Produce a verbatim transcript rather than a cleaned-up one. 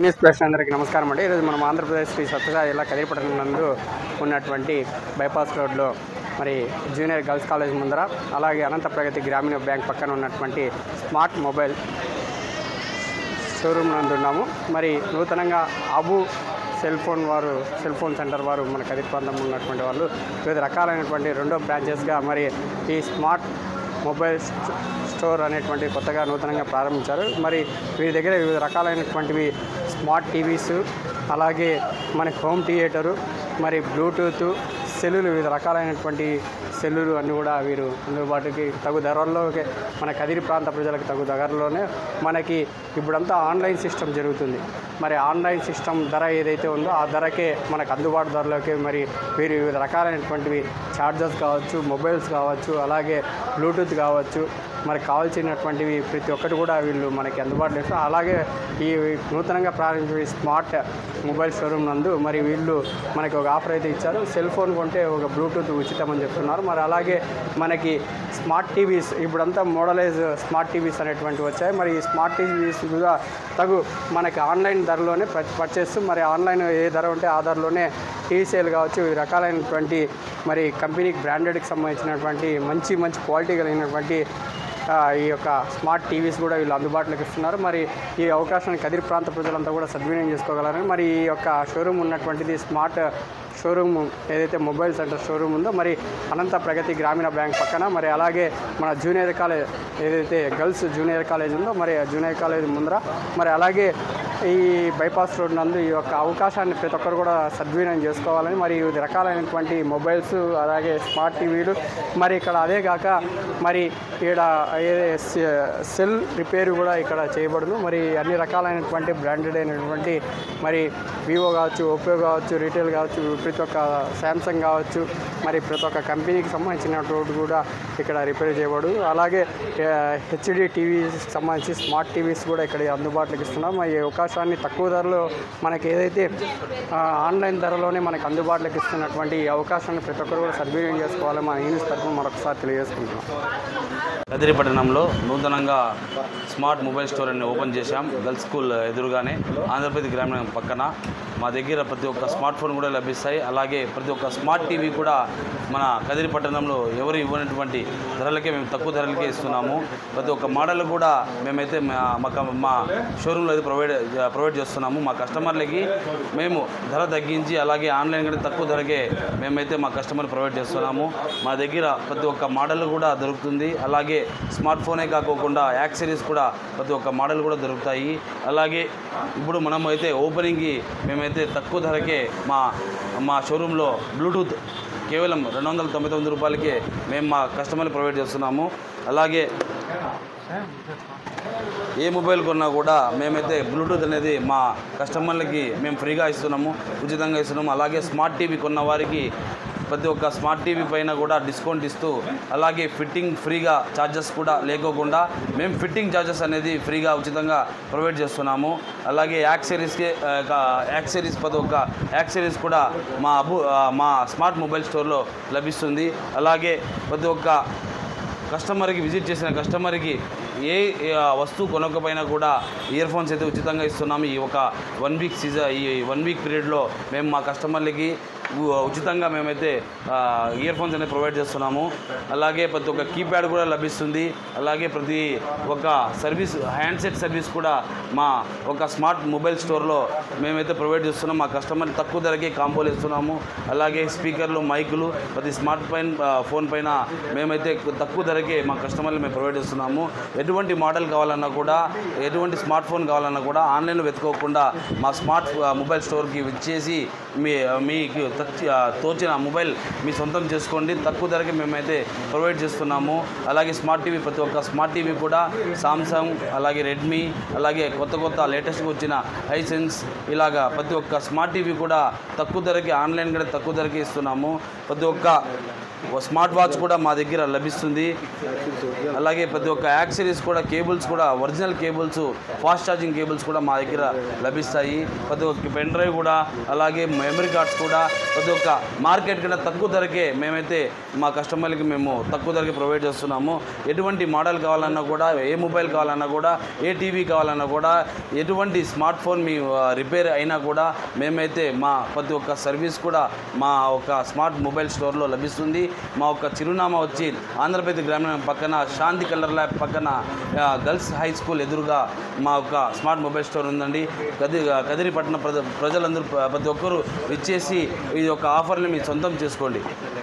APS plus అందరికీ నమస్కారం అండి. ఈరోజు మనం ఆంధ్రప్రదేశ్ శ్రీ సత్యసాయి జిల్లా కదిరిపట్టణం నందు ఉన్నటువంటి బైపాస్ రోడ్లో మరి జూనియర్ గర్ల్స్ కాలేజ్ ముందర, అలాగే అనంత ప్రగతి గ్రామీణ బ్యాంక్ పక్కన ఉన్నటువంటి స్మార్ట్ మొబైల్ షోరూమ్ నందు ఉన్నాము. మరి నూతనంగా అబు సెల్ ఫోన్ వారు సెల్ ఫోన్ సెంటర్ వారు మన కదిరి ప్రాంతంలో ఉన్నటువంటి వాళ్ళు వివిధ రకాలైనటువంటి రెండో బ్రాంచెస్గా మరి ఈ స్మార్ట్ మొబైల్ స్టోర్ అనేటువంటి కొత్తగా నూతనంగా ప్రారంభించారు. మరి వీరి దగ్గర వివిధ రకాలైనటువంటివి స్మార్ట్ టీవీస్, అలాగే మనకి హోమ్ థియేటరు, మరి బ్లూటూత్ సెల్లులు, వివిధ రకాలైనటువంటి సెల్లులు అన్నీ కూడా వీరు అందుబాటుకి తగు ధరల్లో మన కదిరి ప్రాంత ప్రజలకు తగు ధరలోనే మనకి ఇప్పుడంతా ఆన్లైన్ సిస్టమ్ జరుగుతుంది. మరి ఆన్లైన్ సిస్టమ్ ధర ఏదైతే ఉందో ఆ ధరకే మనకు అందుబాటు ధరలోకి మరి వీరు వివిధ రకాలైనటువంటివి ఛార్జర్స్ కావచ్చు, మొబైల్స్ కావచ్చు, అలాగే బ్లూటూత్ కావచ్చు, మనకు కావాల్సినటువంటివి ప్రతి ఒక్కటి కూడా వీళ్ళు మనకి అందుబాటులో ఇస్తారు. అలాగే ఈ నూతనంగా ప్రారంభించిన స్మార్ట్ మొబైల్ షోరూమ్ నందు మరి వీళ్ళు మనకి ఒక ఆఫర్ అయితే ఇచ్చారు. సెల్ ఫోన్ కొంటే ఒక బ్లూటూత్ ఉచితం అని చెప్తున్నారు. మరి అలాగే మనకి స్మార్ట్ టీవీస్ ఇప్పుడంతా మోడలైజ్ స్మార్ట్ టీవీస్ అనేటువంటివి వచ్చాయి. మరి ఈ స్మార్ట్ టీవీస్ కూడా తగు మనకి ఆన్లైన్ ధరలోనే పర్చేస్, మరి ఆన్లైన్ ఏ ధర ఉంటే ఆ ధరలోనే టీవీ సేల్ కావచ్చు, ఈ రకాలైనటువంటి మరి కంపెనీకి బ్రాండెడ్కి సంబంధించినటువంటి మంచి మంచి క్వాలిటీ కలిగినటువంటి ఈ యొక్క స్మార్ట్ టీవీస్ కూడా వీళ్ళు అందుబాటులోకి ఇస్తున్నారు. మరి ఈ అవకాశాన్ని కదిరి ప్రాంత ప్రజలంతా కూడా సద్వినియోగం చేసుకోగలరని మరి ఈ యొక్క షోరూమ్ ఉన్నటువంటిది స్మార్ట్ షోరూమ్ ఏదైతే మొబైల్ సెంటర్ షోరూమ్ ఉందో మరి అనంత ప్రగతి గ్రామీణ బ్యాంక్ పక్కన, మరి అలాగే మన జూనియర్ కాలేజ్ ఏదైతే గర్ల్స్ జూనియర్ కాలేజ్ ఉందో మరి జూనియర్ కాలేజ్ ముందర, మరి అలాగే ఈ బైపాస్ రోడ్ నందు ఈ యొక్క అవకాశాన్ని ప్రతి ఒక్కరు కూడా సద్వినియోగం చేసుకోవాలని, మరి వివిధ రకాలైనటువంటి మొబైల్స్, అలాగే స్మార్ట్ టీవీలు, మరి ఇక్కడ అదే కాక మరి ఇక్కడ సెల్ రిపేర్ కూడా ఇక్కడ చేయబడును. మరి అన్ని రకాలైనటువంటి బ్రాండెడ్ అయినటువంటి మరి వివో కావచ్చు, ఓప్పో కావచ్చు, రీటైల్ కావచ్చు, ప్రతి ఒక్క శాంసంగ్ కావచ్చు, మరి ప్రతి ఒక్క కంపెనీకి సంబంధించినటువంటి కూడా ఇక్కడ రిపేర్ చేయబడు. అలాగే హెచ్డి టీవీస్ సంబంధించి స్మార్ట్ టీవీస్ కూడా ఇక్కడ అందుబాటులోకి ఇస్తున్నాం. ఈ అవకాశాన్ని తక్కువ ధరలో మనకి ఏదైతే ఆన్లైన్ ధరలోనే మనకు అందుబాటులోకి ఇస్తున్నటువంటి ఈ అవకాశాన్ని ప్రతి ఒక్కరు కూడా సద్వినియోగం చేసుకోవాలని మన యూనిస్ తరఫున మరొకసారి తెలియజేసుకుంటున్నాం. కదిరి పట్టణంలో నూతనంగా స్మార్ట్ మొబైల్ స్టోర్ అని ఓపెన్ చేశాం. గర్ల్స్ స్కూల్ ఎదురుగానే ఆంధ్రప్రదేశ్ గ్రామీణ పక్కన మా దగ్గర ప్రతి ఒక్క స్మార్ట్ ఫోన్ కూడా లభిస్తాయి. అలాగే ప్రతి ఒక్క స్మార్ట్ టీవీ కూడా మన కదిరి పట్టణంలో ఎవరు ఇవ్వనటువంటి ధరలకే మేము తక్కువ ధరలకే ఇస్తున్నాము. ప్రతి ఒక్క మోడల్ కూడా మేమైతే మా మా షోరూంలో అయితే ప్రొవైడ్ ప్రొవైడ్ చేస్తున్నాము. మా కస్టమర్లకి మేము ధర తగ్గించి అలాగే ఆన్లైన్ కంటే తక్కువ ధరకే మేమైతే మా కస్టమర్ ప్రొవైడ్ చేస్తున్నాము. మా దగ్గర ప్రతి ఒక్క మోడల్ కూడా దొరుకుతుంది. అలాగే స్మార్ట్ ఫోనే కాకోకుండా యాక్సెసరీస్ కూడా ప్రతి ఒక్క మోడల్ కూడా దొరుకుతాయి. అలాగే ఇప్పుడు మనం అయితే ఓపెనింగ్కి మేమైతే తక్కువ ధరకే మా మా షోరూంలో బ్లూటూత్ కేవలం రెండు వందల తొంభై తొమ్మిది రూపాయలకే మేము మా కస్టమర్లు ప్రొవైడ్ చేస్తున్నాము. అలాగే ఏ మొబైల్ కొన్నా కూడా మేమైతే బ్లూటూత్ అనేది మా కస్టమర్లకి మేము ఫ్రీగా ఇస్తున్నాము, ఉచితంగా ఇస్తున్నాము. అలాగే స్మార్ట్ టీవీ కొన్న వారికి ప్రతి ఒక్క స్మార్ట్ టీవీ పైన కూడా డిస్కౌంట్ ఇస్తూ, అలాగే ఫిట్టింగ్ ఫ్రీగా ఛార్జెస్ కూడా లేకోకుండా మేము ఫిట్టింగ్ ఛార్జెస్ అనేది ఫ్రీగా ఉచితంగా ప్రొవైడ్ చేస్తున్నాము. అలాగే యాక్సెసరీస్కి యాక్సెసరీస్ ప్రతి ఒక్క యాక్సెసరీస్ కూడా మా అబు మా స్మార్ట్ మొబైల్ స్టోర్లో లభిస్తుంది. అలాగే ప్రతి ఒక్క కస్టమర్కి విజిట్ చేసిన కస్టమర్కి ఏ వస్తువు కొనకపోయినా కూడా ఇయర్ ఫోన్స్ అయితే ఉచితంగా ఇస్తున్నాము. ఈ ఒక వన్ వీక్ సీజన్ ఈ వన్ వీక్ పీరియడ్లో మేము మా కస్టమర్లకి ఉచితంగా మేమైతే ఇయర్ ఫోన్స్ అనేది ప్రొవైడ్ చేస్తున్నాము. అలాగే ప్రతి ఒక్క కీప్యాడ్ కూడా లభిస్తుంది. అలాగే ప్రతి ఒక్క సర్వీస్ హ్యాండ్సెట్ సర్వీస్ కూడా మా ఒక స్మార్ట్ మొబైల్ స్టోర్లో మేమైతే ప్రొవైడ్ చేస్తున్నాం. మా కస్టమర్ తక్కువ ధరకే కాంబోలు ఇస్తున్నాము. అలాగే స్పీకర్లు, మైకులు ప్రతి స్మార్ట్ ఫోన్ ఫోన్ పైన మేమైతే తక్కువ ధరకే మా కస్టమర్లు మేము ప్రొవైడ్ చేస్తున్నాము. ఎటువంటి మోడల్ కావాలన్నా కూడా, ఎటువంటి స్మార్ట్ ఫోన్ కావాలన్నా కూడా ఆన్లైన్లో వెతుకోకుండా మా స్మార్ట్ మొబైల్ స్టోర్కి వచ్చేసి మీ మీకు తోచిన మొబైల్ మీ సొంతం చేసుకోండి. తక్కువ ధరకి మేమైతే ప్రొవైడ్ చేస్తున్నాము. అలాగే స్మార్ట్ టీవీ ప్రతి ఒక్క స్మార్ట్ టీవీ కూడా సామ్సంగ్, అలాగే రెడ్మీ, అలాగే కొత్త కొత్త లేటెస్ట్గా వచ్చిన హైసెన్స్, ఇలాగా ప్రతి ఒక్క స్మార్ట్ టీవీ కూడా తక్కువ ధరకి ఆన్లైన్ కూడా తక్కువ ధరకి ఇస్తున్నాము. ప్రతి ఒక్క స్మార్ట్ వాచ్ కూడా మా దగ్గర లభిస్తుంది. అలాగే ప్రతి ఒక్క యాక్సెసరీస్ కూడా, కేబుల్స్ కూడా original cables, fast charging cables కూడా మా దగ్గర లభిస్తాయి. ప్రతి ఒక్క పెన్ డ్రైవ్ కూడా, అలాగే మెమరీ కార్డ్స్ కూడా ప్రతి ఒక్క మార్కెట్ కన్నా తక్కువ ధరకే మేమైతే మా కస్టమర్లకి మేము తక్కువ ధరకే ప్రొవైడ్ చేస్తున్నాము. ఎటువంటి మోడల్ కావాలన్నా కూడా, ఏ మొబైల్ కావాలన్నా కూడా, ఏ టీవీ కావాలన్నా కూడా, ఎటువంటి స్మార్ట్ ఫోన్ మీ రిపేర్ అయినా కూడా మేమైతే మా ప్రతి ఒక్క సర్వీస్ కూడా మా ఒక స్మార్ట్ మొబైల్ స్టోర్లో లభిస్తుంది. మా ఒక చిరునామా వచ్చి ఆంధ్రప్రదేశ్ గ్రామీణ పక్కన శాంతి కలర్ ల్యాబ్ పక్కన గర్ల్స్ హై స్కూల్ ఎదురుగా మా ఒక స్మార్ట్ మొబైల్ స్టోర్ ఉందండి. కది కదిరిపట్నం ప్రజ ప్రజలందరూ ప్రతి ఒక్కరూ ఇచ్చేసి ఈ యొక్క ఆఫర్ని మీ సొంతం చేసుకోండి.